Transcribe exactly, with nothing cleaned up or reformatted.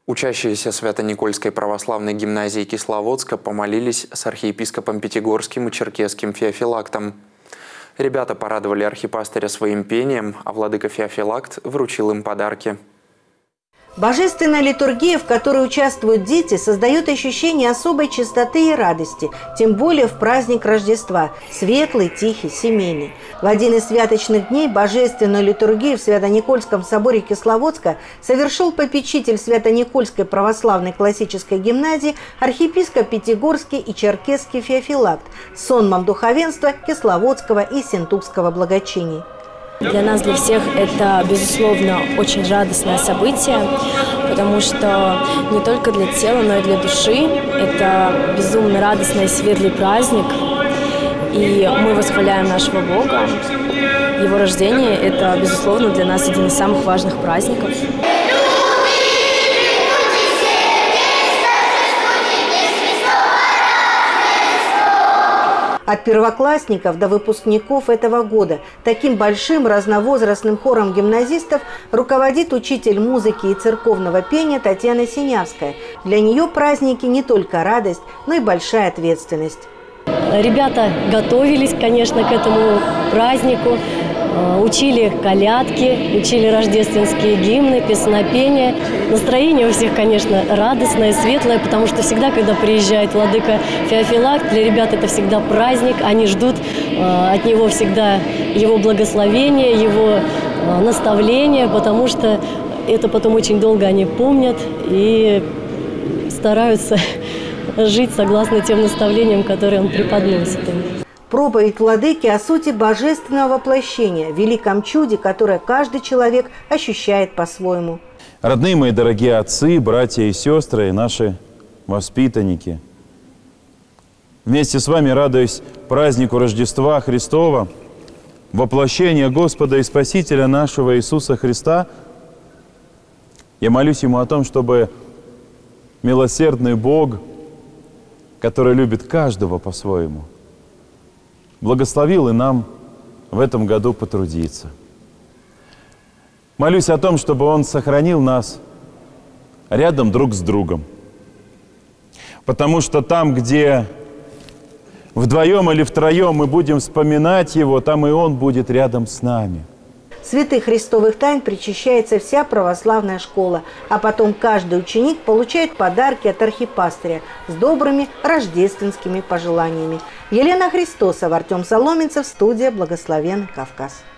Учащиеся Свято-Никольской православной гимназии Кисловодска помолились с архиепископом Пятигорским и Черкесским Феофилактом. Ребята порадовали архипастыря своим пением, а владыка Феофилакт вручил им подарки. Божественная литургия, в которой участвуют дети, создает ощущение особой чистоты и радости, тем более в праздник Рождества – светлый, тихий, семейный. В один из святочных дней божественную литургию в Свято-Никольском соборе Кисловодска совершил попечитель Свято-Никольской православной классической гимназии архиепископ Пятигорский и Черкесский Феофилакт с сонмом духовенства Кисловодского и Сентукского благочиний. Для нас, для всех, это, безусловно, очень радостное событие, потому что не только для тела, но и для души это безумно радостный и светлый праздник. И мы восхваляем нашего Бога. Его рождение – это, безусловно, для нас один из самых важных праздников. От первоклассников до выпускников этого года таким большим разновозрастным хором гимназистов руководит учитель музыки и церковного пения Татьяна Синявская. Для нее праздники не только радость, но и большая ответственность. Ребята готовились, конечно, к этому празднику, учили колядки, учили рождественские гимны, песнопения. Настроение у всех, конечно, радостное, светлое, потому что всегда, когда приезжает владыка Феофилакт, для ребят это всегда праздник. Они ждут от него всегда его благословения, его наставления, потому что это потом очень долго они помнят и стараются жить согласно тем наставлениям, которые он преподносит им. Проповедь владыки о сути божественного воплощения, великом чуде, которое каждый человек ощущает по-своему. Родные мои дорогие отцы, братья и сестры, наши воспитанники, вместе с вами радуюсь празднику Рождества Христова, воплощения Господа и Спасителя нашего Иисуса Христа. Я молюсь Ему о том, чтобы милосердный Бог, который любит каждого по-своему, благословил и нам в этом году потрудиться. Молюсь о том, чтобы Он сохранил нас рядом друг с другом. Потому что там, где вдвоем или втроем мы будем вспоминать Его, там и Он будет рядом с нами. Святых христовых тайн причащается вся православная школа, а потом каждый ученик получает подарки от архипастыря с добрыми рождественскими пожеланиями. Елена Христосова, Артем Соломенцев, студия «Благословенный Кавказ».